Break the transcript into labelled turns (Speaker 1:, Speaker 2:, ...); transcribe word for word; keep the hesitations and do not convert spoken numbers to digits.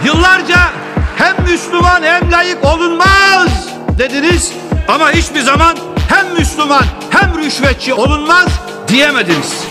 Speaker 1: Yıllarca hem Müslüman hem layık olunmaz dediniz ama hiçbir zaman hem Müslüman hem rüşvetçi olunmaz diyemediniz.